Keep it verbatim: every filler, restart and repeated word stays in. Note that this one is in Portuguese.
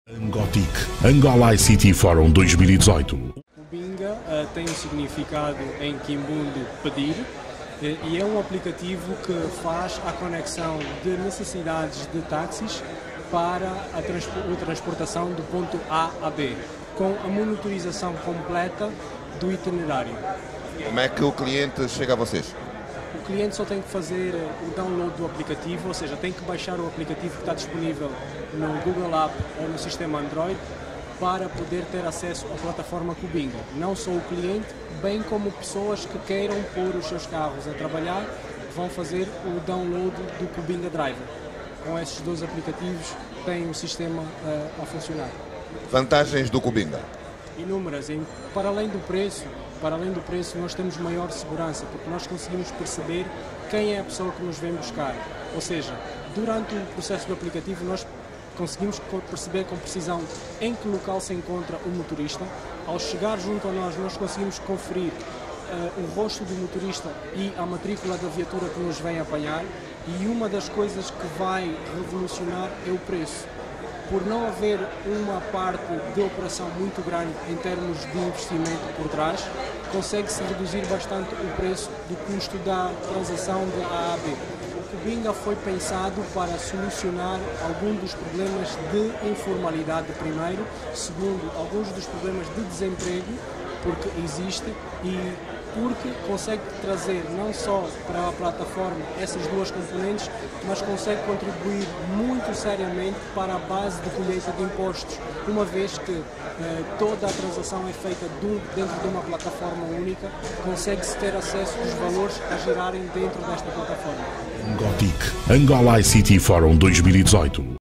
Angotic, Angola I C T Forum dois mil e dezoito. O Binga uh, tem um significado em Quimbundo pedir e é um aplicativo que faz a conexão de necessidades de táxis para a, transpo a transportação do ponto A a B, com a monitorização completa do itinerário. Como é que o cliente chega a vocês? O cliente só tem que fazer o download do aplicativo, ou seja, tem que baixar o aplicativo que está disponível no Google App ou no sistema Android para poder ter acesso à plataforma Kubinga. Não só o cliente, bem como pessoas que queiram pôr os seus carros a trabalhar, vão fazer o download do Kubinga Driver. Com esses dois aplicativos tem o sistema uh, a funcionar. Vantagens do Kubinga? Inúmeras. Em, para além do preço, para além do preço, nós temos maior segurança, porque nós conseguimos perceber quem é a pessoa que nos vem buscar. Ou seja, durante o processo do aplicativo, nós conseguimos perceber com precisão em que local se encontra o motorista. Ao chegar junto a nós, nós conseguimos conferir uh, o rosto do motorista e a matrícula da viatura que nos vem apanhar. E uma das coisas que vai revolucionar é o preço. Por não haver uma parte de operação muito grande em termos de investimento por trás, consegue-se reduzir bastante o preço do custo da transação de A a B. O Kubinga foi pensado para solucionar alguns dos problemas de informalidade primeiro, segundo, alguns dos problemas de desemprego, porque existe, e porque consegue trazer não só para a plataforma essas duas componentes, mas consegue contribuir muito seriamente para a base de colheita de impostos, uma vez que eh, toda a transação é feita dentro de uma plataforma única, consegue-se ter acesso aos valores a girarem dentro desta plataforma. Angotic, Angola I C T Forum dois mil e dezoito.